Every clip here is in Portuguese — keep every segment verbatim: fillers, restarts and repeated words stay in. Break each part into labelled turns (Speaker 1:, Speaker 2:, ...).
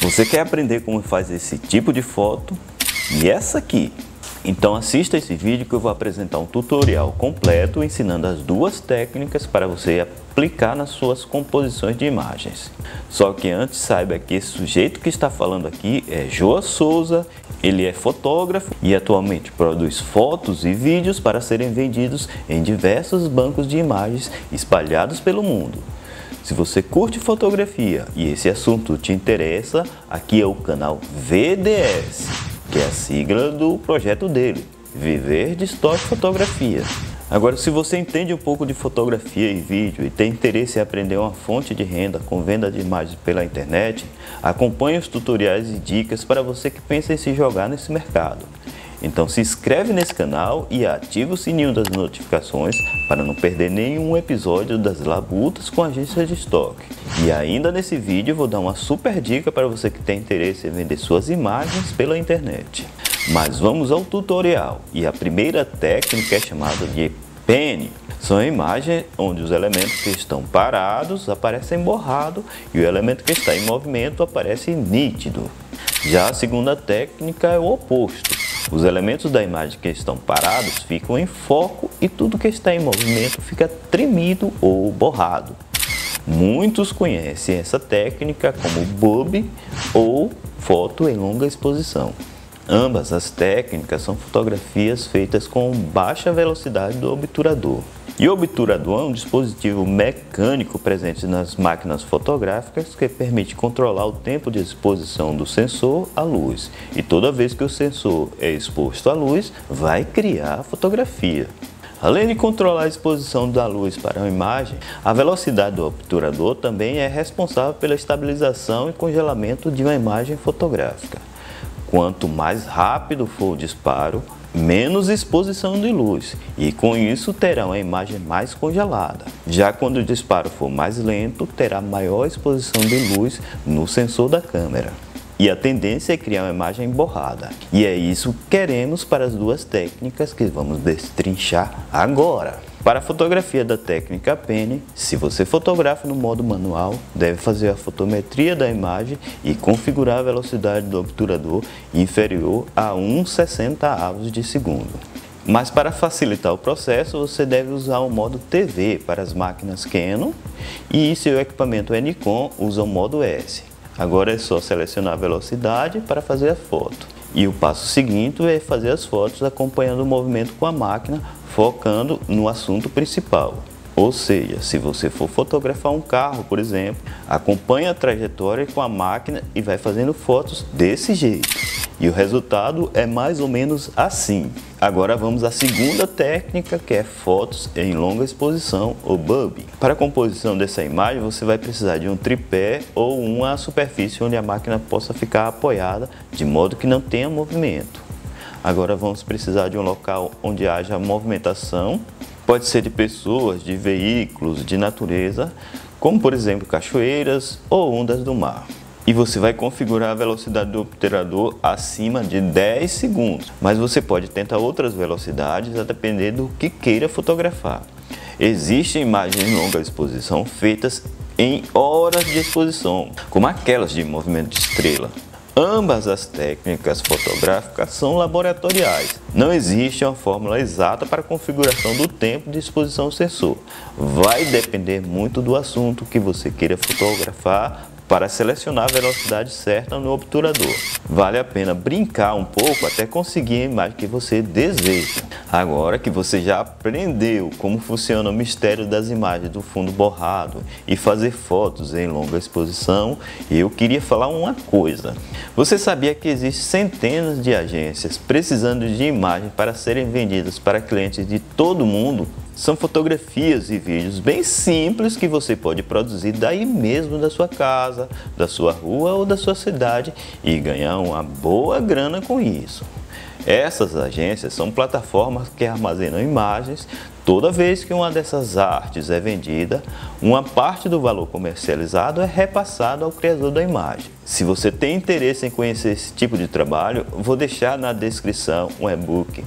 Speaker 1: Você quer aprender como faz esse tipo de foto e essa aqui? Então assista esse vídeo que eu vou apresentar um tutorial completo ensinando as duas técnicas para você aplicar nas suas composições de imagens. Só que antes saiba que esse sujeito que está falando aqui é Joa Souza, ele é fotógrafo e atualmente produz fotos e vídeos para serem vendidos em diversos bancos de imagens espalhados pelo mundo. Se você curte fotografia e esse assunto te interessa, aqui é o canal V D S, que é a sigla do projeto dele, Viver de Stock Fotografia. Agora, se você entende um pouco de fotografia e vídeo e tem interesse em aprender uma fonte de renda com venda de imagens pela internet, acompanhe os tutoriais e dicas para você que pensa em se jogar nesse mercado. Então se inscreve nesse canal e ativa o sininho das notificações para não perder nenhum episódio das labutas com agências de estoque. E ainda nesse vídeo eu vou dar uma super dica para você que tem interesse em vender suas imagens pela internet. Mas vamos ao tutorial, e a primeira técnica é chamada de Penny. São imagens onde os elementos que estão parados aparecem borrado e o elemento que está em movimento aparece nítido. Já a segunda técnica é o oposto. Os elementos da imagem que estão parados ficam em foco e tudo que está em movimento fica tremido ou borrado. Muitos conhecem essa técnica como bob ou foto em longa exposição. Ambas as técnicas são fotografias feitas com baixa velocidade do obturador. E o obturador é um dispositivo mecânico presente nas máquinas fotográficas que permite controlar o tempo de exposição do sensor à luz. E toda vez que o sensor é exposto à luz, vai criar a fotografia. Além de controlar a exposição da luz para a imagem, a velocidade do obturador também é responsável pela estabilização e congelamento de uma imagem fotográfica. Quanto mais rápido for o disparo, menos exposição de luz, e com isso terá uma imagem mais congelada. Já quando o disparo for mais lento, terá maior exposição de luz no sensor da câmera. E a tendência é criar uma imagem borrada. E é isso que queremos para as duas técnicas que vamos destrinchar agora. Para a fotografia da técnica Penny, se você fotografa no modo manual, deve fazer a fotometria da imagem e configurar a velocidade do obturador inferior a um vírgula sessenta avos de segundo. Mas para facilitar o processo, você deve usar o modo T V para as máquinas Canon e se o equipamento é Nikon, usa o modo S. Agora é só selecionar a velocidade para fazer a foto. E o passo seguinte é fazer as fotos acompanhando o movimento com a máquina, focando no assunto principal. Ou seja, se você for fotografar um carro, por exemplo, acompanhe a trajetória com a máquina e vai fazendo fotos desse jeito. E o resultado é mais ou menos assim. Agora vamos à segunda técnica, que é fotos em longa exposição, ou bob. Para a composição dessa imagem, você vai precisar de um tripé ou uma superfície onde a máquina possa ficar apoiada, de modo que não tenha movimento. Agora vamos precisar de um local onde haja movimentação. Pode ser de pessoas, de veículos, de natureza, como por exemplo cachoeiras ou ondas do mar. E você vai configurar a velocidade do obturador acima de dez segundos, mas você pode tentar outras velocidades a depender do que queira fotografar. Existem imagens em longa exposição feitas em horas de exposição, como aquelas de movimento de estrela. Ambas as técnicas fotográficas são laboratoriais. Não existe uma fórmula exata para a configuração do tempo de exposição do sensor. Vai depender muito do assunto que você queira fotografar para selecionar a velocidade certa no obturador. Vale a pena brincar um pouco até conseguir a imagem que você deseja. Agora que você já aprendeu como funciona o mistério das imagens do fundo borrado e fazer fotos em longa exposição, eu queria falar uma coisa. Você sabia que existem centenas de agências precisando de imagens para serem vendidas para clientes de todo o mundo? São fotografias e vídeos bem simples que você pode produzir daí mesmo da sua casa, da sua rua ou da sua cidade e ganhar uma boa grana com isso. Essas agências são plataformas que armazenam imagens. Toda vez que uma dessas artes é vendida, uma parte do valor comercializado é repassado ao criador da imagem. Se você tem interesse em conhecer esse tipo de trabalho, vou deixar na descrição um e-book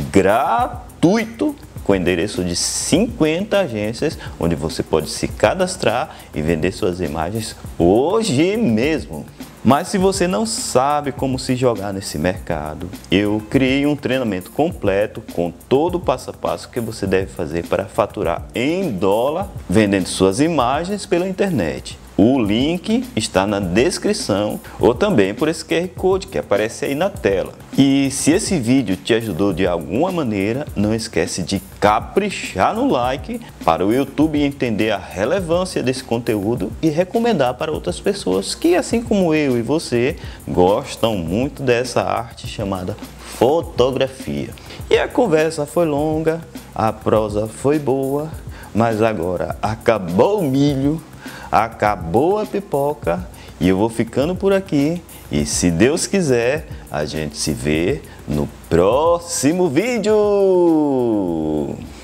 Speaker 1: gratuito com endereço de cinquenta agências, onde você pode se cadastrar e vender suas imagens hoje mesmo. Mas se você não sabe como se jogar nesse mercado, eu criei um treinamento completo com todo o passo a passo que você deve fazer para faturar em dólar vendendo suas imagens pela internet. O link está na descrição ou também por esse Q R Code que aparece aí na tela. E se esse vídeo te ajudou de alguma maneira, não esquece de caprichar no like para o YouTube entender a relevância desse conteúdo e recomendar para outras pessoas que, assim como eu e você, gostam muito dessa arte chamada fotografia. E a conversa foi longa, a prosa foi boa, mas agora acabou o milho. Acabou a pipoca e eu vou ficando por aqui. E se Deus quiser, a gente se vê no próximo vídeo.